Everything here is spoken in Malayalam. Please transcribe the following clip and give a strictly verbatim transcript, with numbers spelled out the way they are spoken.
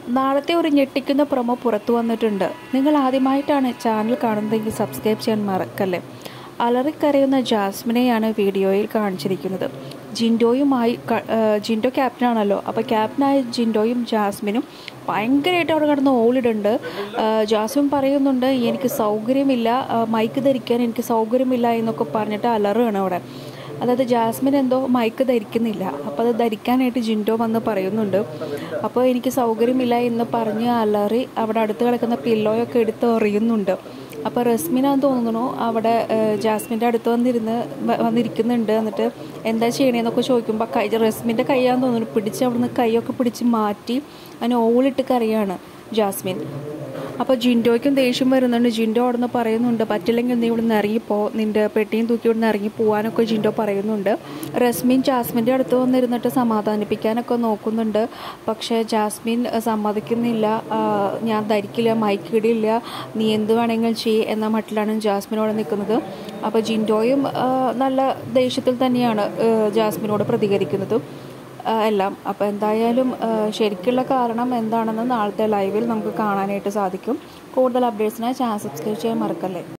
നാളത്തെ ഒരു ഞെട്ടിക്കുന്ന പ്രൊമോ പുറത്തു വന്നിട്ടുണ്ട്. നിങ്ങൾ ആദ്യമായിട്ടാണ് ചാനൽ കാണുന്നതെങ്കിൽ സബ്സ്ക്രൈബ് ചെയ്യാൻ മറക്കല്ലേ. അലറിക്കരയുന്ന ജാസ്മിനെയാണ് വീഡിയോയിൽ കാണിച്ചിരിക്കുന്നത്. ജിൻഡോയുമായി ജിൻഡോ ക്യാപ്റ്റനാണല്ലോ, അപ്പോൾ ക്യാപ്റ്റനായ ജിൻഡോയും ജാസ്മിനും ഭയങ്കരമായിട്ട് അവിടെ കിടന്ന് ഓളിടുണ്ട്. ജാസ്മിൻ പറയുന്നുണ്ട് എനിക്ക് സൗകര്യമില്ല, മൈക്ക് ധരിക്കാൻ എനിക്ക് സൗകര്യമില്ല എന്നൊക്കെ പറഞ്ഞിട്ട് അലറുകയാണ് അവിടെ. അതായത് ജാസ്മിൻ എന്തോ മൈക്ക് ധരിക്കുന്നില്ല, അപ്പോൾ അത് ധരിക്കാനായിട്ട് ജിൻഡോ വന്ന് പറയുന്നുണ്ട്. അപ്പോൾ എനിക്ക് സൗകര്യമില്ല എന്ന് പറഞ്ഞ് അലറി അവിടെ അടുത്ത് കിടക്കുന്ന പില്ലോയൊക്കെ എടുത്ത് എറിയുന്നുണ്ട്. അപ്പോൾ റസ്മിനാന്ന് തോന്നുന്നു അവിടെ ജാസ്മിൻ്റെ അടുത്ത് വന്നിരുന്ന് വന്നിരിക്കുന്നുണ്ട്. എന്നിട്ട് എന്താ ചെയ്യണേന്നൊക്കെ ചോദിക്കുമ്പോൾ കൈ റസ്മിൻ്റെ കൈയാന്ന് തോന്നുന്നു പിടിച്ച് അവിടുന്ന് കൈയൊക്കെ പിടിച്ച് മാറ്റി അതിന് ഓളിട്ട് കരയാണ് ജാസ്മിൻ. അപ്പോൾ ജിൻഡോയ്ക്കും ദേഷ്യം വരുന്നുണ്ട്. ജിൻഡോ അവിടെ നിന്ന് പറയുന്നുണ്ട് പറ്റില്ലെങ്കിൽ നീ ഇവിടെ നിന്ന് ഇറങ്ങിപ്പോ, നിൻ്റെ പെട്ടിയും തൂക്കി ഇവിടെ നിന്ന് ഇറങ്ങി പോകാനൊക്കെ ജിൻഡോ പറയുന്നുണ്ട്. റസ്മിൻ ജാസ്മിൻ്റെ അടുത്ത് വന്നിരുന്നിട്ട് സമാധാനിപ്പിക്കാനൊക്കെ നോക്കുന്നുണ്ട്. പക്ഷേ ജാസ്മിൻ സമ്മതിക്കുന്നില്ല. ഞാൻ ധരിക്കില്ല, മൈക്ക് ഇടില്ല, നീ എന്ത് വേണമെങ്കിലും ചെയ്യ് എന്ന മട്ടിലാണ് ജാസ്മിനോട് നിൽക്കുന്നത്. അപ്പോൾ ജിൻഡോയും നല്ല ദേഷ്യത്തിൽ തന്നെയാണ് ജാസ്മിനോട് പ്രതികരിക്കുന്നത് എല്ലാം. അപ്പോൾ എന്തായാലും ശരിക്കുള്ള കാരണം എന്താണെന്ന് നാളത്തെ ലൈവിൽ നമുക്ക് കാണാനായിട്ട് സാധിക്കും. കൂടുതൽ അപ്ഡേറ്റ്സിനായി ചാനൽ സബ്സ്ക്രൈബ് ചെയ്യാൻ മറക്കല്ലേ.